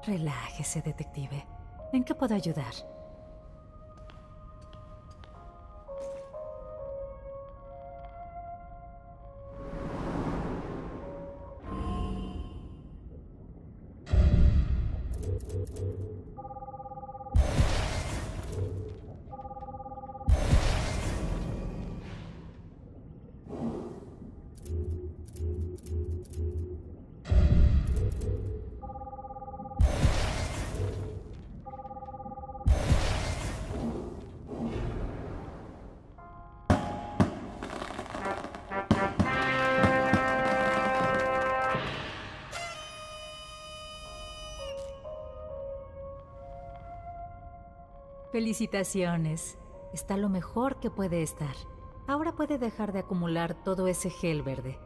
Relájese, detective. ¿En qué puedo ayudar? Felicitaciones. Está lo mejor que puede estar. Ahora puede dejar de acumular todo ese gel verde.